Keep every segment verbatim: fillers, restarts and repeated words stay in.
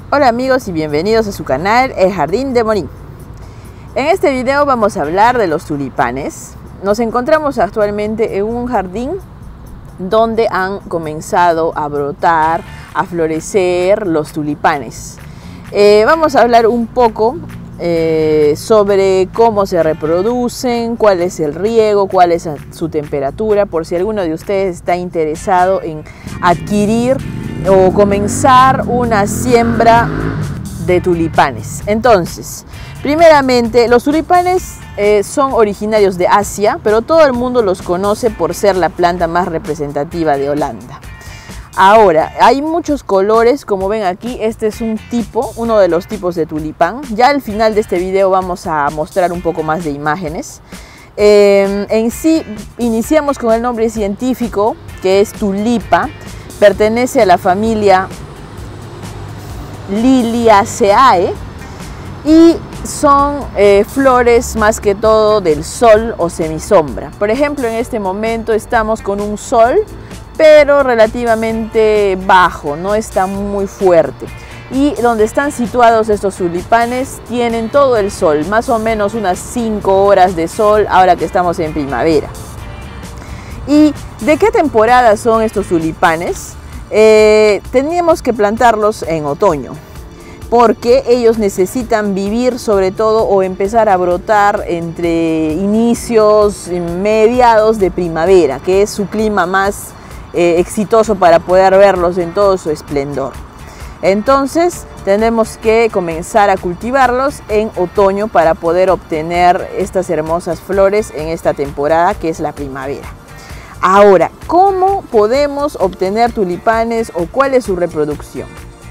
Hola amigos y bienvenidos a su canal El Jardín de Morín. En este video vamos a hablar de los tulipanes. Nos encontramos actualmente en un jardín donde han comenzado a brotar, a florecer los tulipanes. Eh, vamos a hablar un poco eh, sobre cómo se reproducen, cuál es el riego, cuál es su temperatura, por si alguno de ustedes está interesado en adquirir o comenzar una siembra de tulipanes. Entonces, primeramente, los tulipanes eh, son originarios de Asia, pero todo el mundo los conoce por ser la planta más representativa de Holanda. Ahora, hay muchos colores, como ven aquí, este es un tipo, uno de los tipos de tulipán. Ya al final de este video vamos a mostrar un poco más de imágenes. Eh, en sí, iniciamos con el nombre científico, que es tulipa. Pertenece a la familia Liliaceae y son eh, flores más que todo del sol o semisombra. Por ejemplo, en este momento estamos con un sol, pero relativamente bajo, no está muy fuerte. Y donde están situados estos tulipanes tienen todo el sol, más o menos unas cinco horas de sol ahora que estamos en primavera. ¿Y de qué temporada son estos tulipanes? Eh, teníamos que plantarlos en otoño, porque ellos necesitan vivir sobre todo o empezar a brotar entre inicios, mediados de primavera, que es su clima más eh, exitoso para poder verlos en todo su esplendor. Entonces tenemos que comenzar a cultivarlos en otoño para poder obtener estas hermosas flores en esta temporada que es la primavera. Ahora, ¿cómo podemos obtener tulipanes o cuál es su reproducción?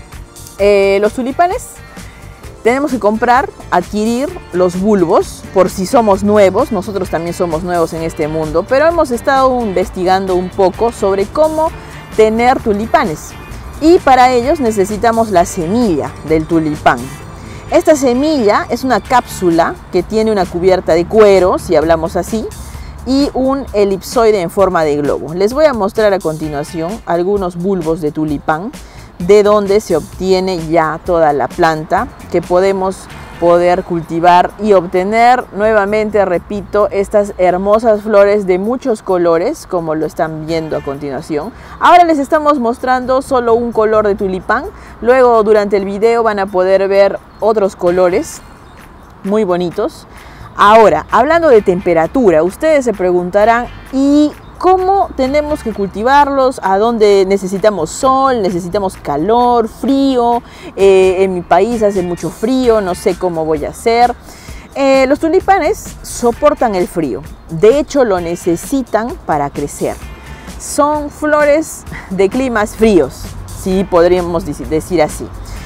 Eh, los tulipanes tenemos que comprar, adquirir los bulbos por si somos nuevos. Nosotros también somos nuevos en este mundo, pero hemos estado investigando un poco sobre cómo tener tulipanes. Y para ellos necesitamos la semilla del tulipán. Esta semilla es una cápsula que tiene una cubierta de cuero, si hablamos así, y un elipsoide en forma de globo. Les voy a mostrar a continuación algunos bulbos de tulipán de donde se obtiene ya toda la planta que podemos poder cultivar y obtener nuevamente, repito, estas hermosas flores de muchos colores como lo están viendo a continuación. Ahora les estamos mostrando solo un color de tulipán, luego durante el video van a poder ver otros colores muy bonitos. Ahora, hablando de temperatura, ustedes se preguntarán, ¿y cómo tenemos que cultivarlos? ¿A dónde necesitamos sol? ¿Necesitamos calor, frío? Eh, en mi país hace mucho frío, no sé cómo voy a hacer. Eh, los tulipanes soportan el frío, de hecho lo necesitan para crecer. Son flores de climas fríos, sí podríamos decir así.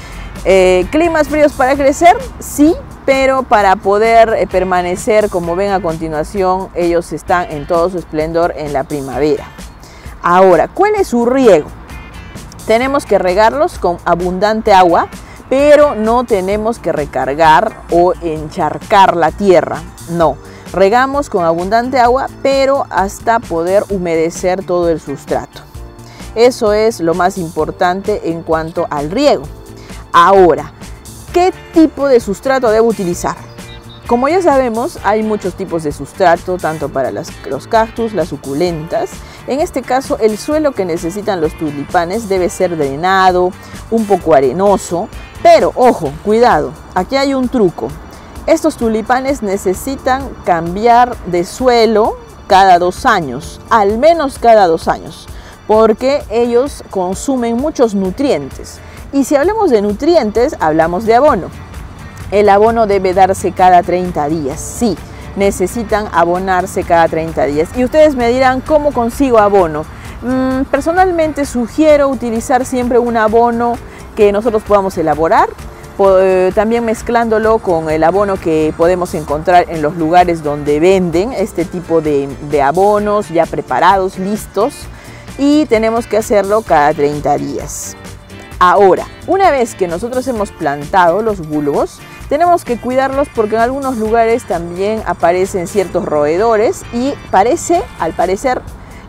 Eh, ¿Climas fríos para crecer? Sí. Pero para poder eh, permanecer, como ven a continuación, ellos están en todo su esplendor en la primavera. Ahora, ¿cuál es su riego? Tenemos que regarlos con abundante agua, pero no tenemos que recargar o encharcar la tierra. No, regamos con abundante agua, pero hasta poder humedecer todo el sustrato. Eso es lo más importante en cuanto al riego. Ahora, ¿qué tipo de sustrato debo utilizar? Como ya sabemos, hay muchos tipos de sustrato, tanto para las, los cactus, las suculentas. En este caso, el suelo que necesitan los tulipanes debe ser drenado, un poco arenoso. Pero, ojo, cuidado, aquí hay un truco. Estos tulipanes necesitan cambiar de suelo cada dos años, al menos cada dos años, porque ellos consumen muchos nutrientes. Y si hablamos de nutrientes, hablamos de abono. El abono debe darse cada treinta días. Sí, necesitan abonarse cada treinta días. Y ustedes me dirán, ¿cómo consigo abono? Mm, personalmente sugiero utilizar siempre un abono que nosotros podamos elaborar, también mezclándolo con el abono que podemos encontrar en los lugares donde venden este tipo de, de abonos ya preparados, listos. Y tenemos que hacerlo cada treinta días. Ahora, una vez que nosotros hemos plantado los bulbos, tenemos que cuidarlos porque en algunos lugares también aparecen ciertos roedores y parece, al parecer,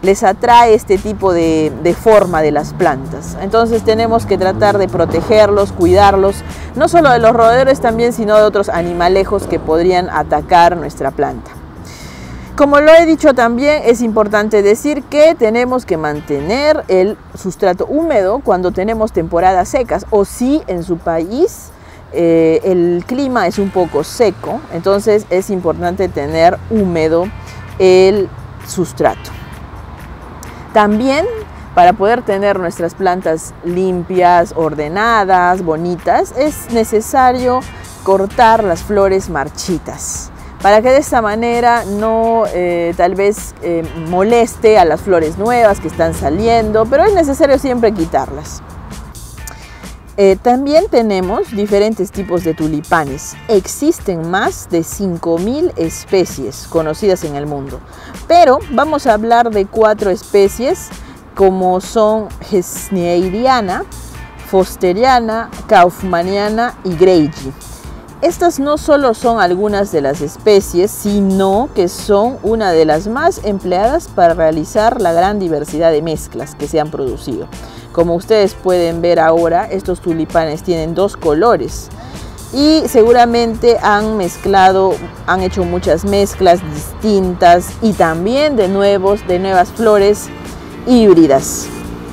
les atrae este tipo de, de forma de las plantas. Entonces tenemos que tratar de protegerlos, cuidarlos, no solo de los roedores también, sino de otros animalejos que podrían atacar nuestra planta. Como lo he dicho también, es importante decir que tenemos que mantener el sustrato húmedo cuando tenemos temporadas secas, o si en su país eh, el clima es un poco seco, entonces es importante tener húmedo el sustrato. También, para poder tener nuestras plantas limpias, ordenadas, bonitas, es necesario cortar las flores marchitas, para que de esta manera no eh, tal vez eh, moleste a las flores nuevas que están saliendo, pero es necesario siempre quitarlas. Eh, también tenemos diferentes tipos de tulipanes. Existen más de cinco mil especies conocidas en el mundo, pero vamos a hablar de cuatro especies como son Gesneriana, Fosteriana, Kaufmanniana y Greigi. Estas no solo son algunas de las especies, sino que son una de las más empleadas para realizar la gran diversidad de mezclas que se han producido. Como ustedes pueden ver ahora, estos tulipanes tienen dos colores y seguramente han mezclado, han hecho muchas mezclas distintas y también de, nuevos, de nuevas flores híbridas.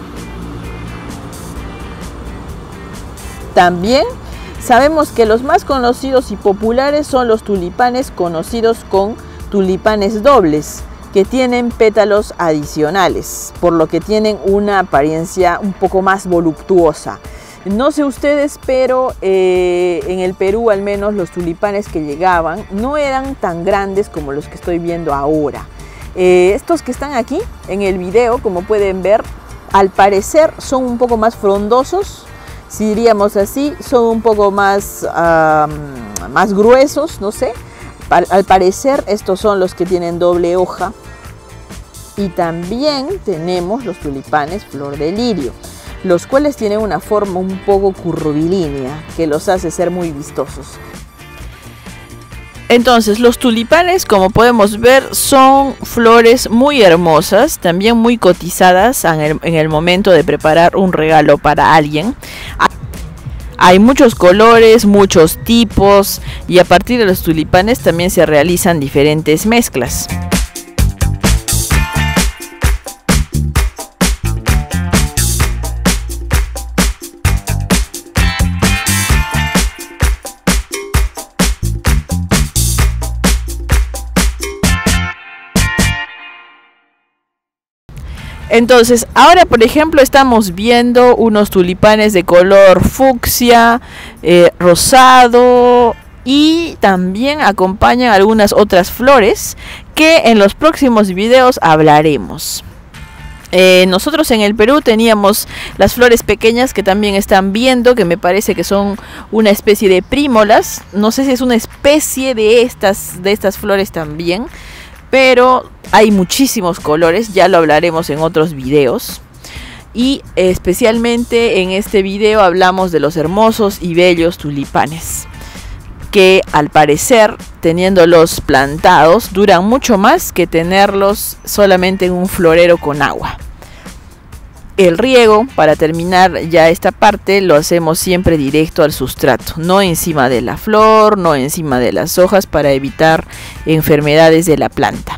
También sabemos que los más conocidos y populares son los tulipanes conocidos con tulipanes dobles, que tienen pétalos adicionales, por lo que tienen una apariencia un poco más voluptuosa. No sé ustedes, pero eh, en el Perú al menos los tulipanes que llegaban no eran tan grandes como los que estoy viendo ahora. Eh, estos que están aquí en el video, como pueden ver, al parecer son un poco más frondosos, si diríamos así, son un poco más, uh, más gruesos, no sé. Al parecer estos son los que tienen doble hoja. Y también tenemos los tulipanes flor de lirio, los cuales tienen una forma un poco curvilínea que los hace ser muy vistosos. Entonces, los tulipanes, como podemos ver, son flores muy hermosas, también muy cotizadas en el, en el momento de preparar un regalo para alguien. Hay muchos colores, muchos tipos, y a partir de los tulipanes también se realizan diferentes mezclas. Entonces, ahora por ejemplo estamos viendo unos tulipanes de color fucsia, eh, rosado, y también acompañan algunas otras flores que en los próximos videos hablaremos. Eh, nosotros en el Perú teníamos las flores pequeñas que también están viendo, que me parece que son una especie de prímolas. No sé si es una especie de estas, de estas flores también, pero hay muchísimos colores, ya lo hablaremos en otros videos. Y especialmente en este video hablamos de los hermosos y bellos tulipanes, que al parecer, teniéndolos plantados, duran mucho más que tenerlos solamente en un florero con agua. El riego, para terminar ya esta parte, lo hacemos siempre directo al sustrato, no encima de la flor, no encima de las hojas, para evitar enfermedades de la planta.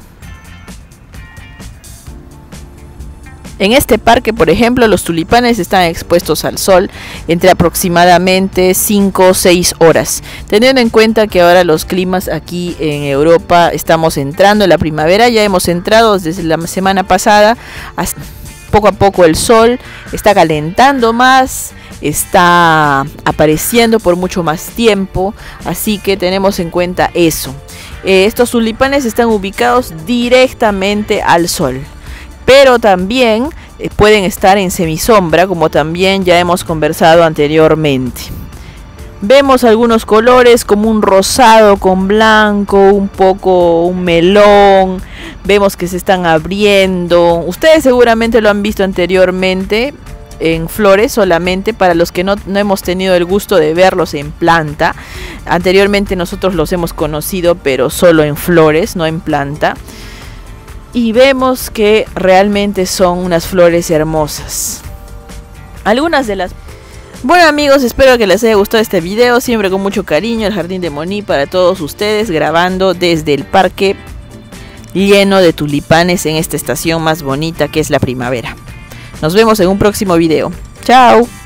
En este parque, por ejemplo, los tulipanes están expuestos al sol entre aproximadamente cinco o seis horas. Teniendo en cuenta que ahora los climas aquí en Europa, estamos entrando en la primavera, ya hemos entrado desde la semana pasada, hasta poco a poco el sol está calentando más, está apareciendo por mucho más tiempo, así que tenemos en cuenta eso. Eh, estos tulipanes están ubicados directamente al sol, pero también eh, pueden estar en semisombra, como también ya hemos conversado anteriormente. Vemos algunos colores como un rosado con blanco, un poco un melón. Vemos que se están abriendo. Ustedes seguramente lo han visto anteriormente en flores solamente, para los que no, no hemos tenido el gusto de verlos en planta. Anteriormente nosotros los hemos conocido, pero solo en flores, no en planta. y vemos que realmente son unas flores hermosas. Algunas de las... Bueno amigos, espero que les haya gustado este video, siempre con mucho cariño, el Jardín de Moni para todos ustedes, grabando desde el parque lleno de tulipanes en esta estación más bonita que es la primavera. Nos vemos en un próximo video. ¡Chao!